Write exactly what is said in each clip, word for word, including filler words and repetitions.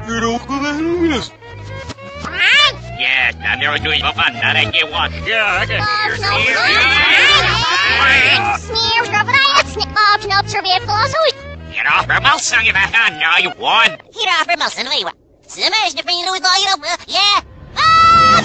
Yes, I'm here to eat up on that I get one. Yeah, I can hear Sneer, grabbraia, snip, knop, survey, philosophy. Get off her mouth, son of a hand, now you won. Get off her mouth, son of a gun. Smash the finger with all you know, yeah. Ah!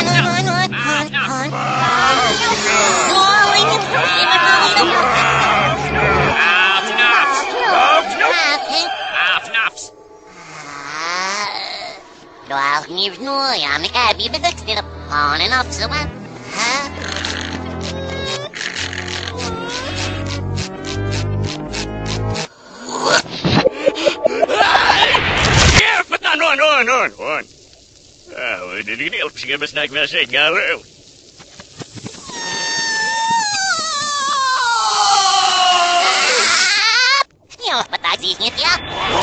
Well, here's no, I'm a cabby, but that's still on and off, so what? Huh? Yeah, but no, no, no, no, no. Oh, did you help give us like this? Hello. Yeah, but that's easy, yeah.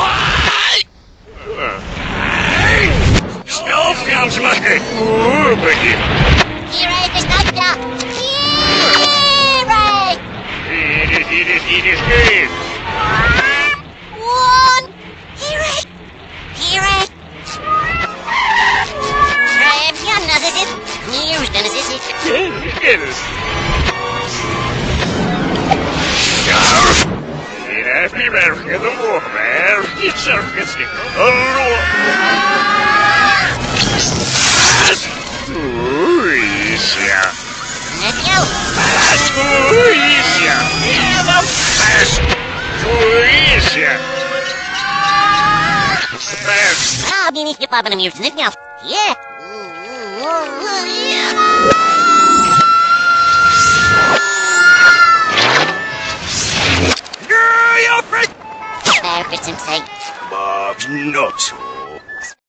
Stop, comes my head. Oh, baby. Here I just knocked out. Here I. Eat it, eat it, eat it, eat it. One. Here I. Here I. Grab your nugget. Here's the nugget. Yes. Happy birthday, the war bear. It's a fisting. Oh, easier. Let's go. Oh, easier. Fast. Oh, easier. Fast. I'll be nice to pop in the music now. Yeah. Perfect inside. Bob's nuts.